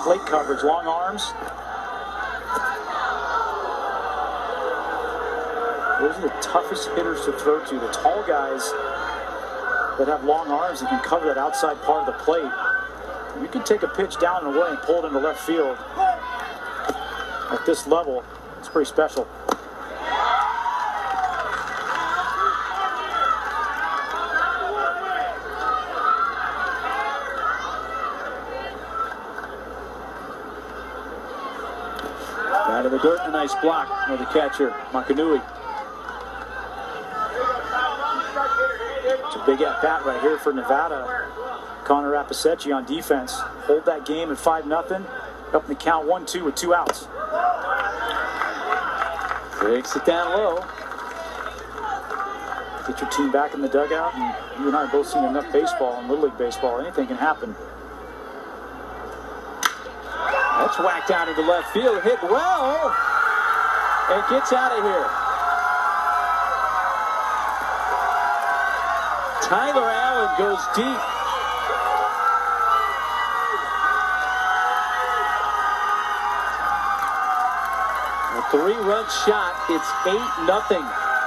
plate coverage, long arms. Those are the toughest hitters to throw to. The tall guys that have long arms and can cover that outside part of the plate. You can take a pitch down and away and pull it into left field. At this level, it's pretty special. Out of the dirt, a nice block by the catcher, Makanui. It's a big at-bat right here for Nevada. Connor Appicetti on defense. Hold that game at 5-0. Up in the count 1-2 with 2 outs. Takes it down low. Get your team back in the dugout. And you and I have both seen enough baseball and Little League baseball. Anything can happen. That's whacked out into left field. Hit well. And gets out of here. Tyler Allen goes deep. A 3-run shot. It's 8-0.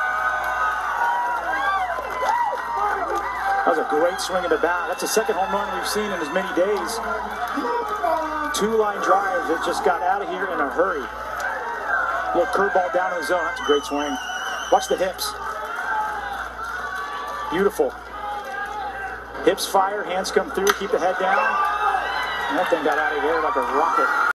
That was a great swing of the bat. That's the second home run we've seen in as many days. 2-line drives that just got out of here in a hurry. Little curveball down in the zone. That's a great swing. Watch the hips. Beautiful. Hips fire, hands come through, keep the head down. And that thing got out of here like a rocket.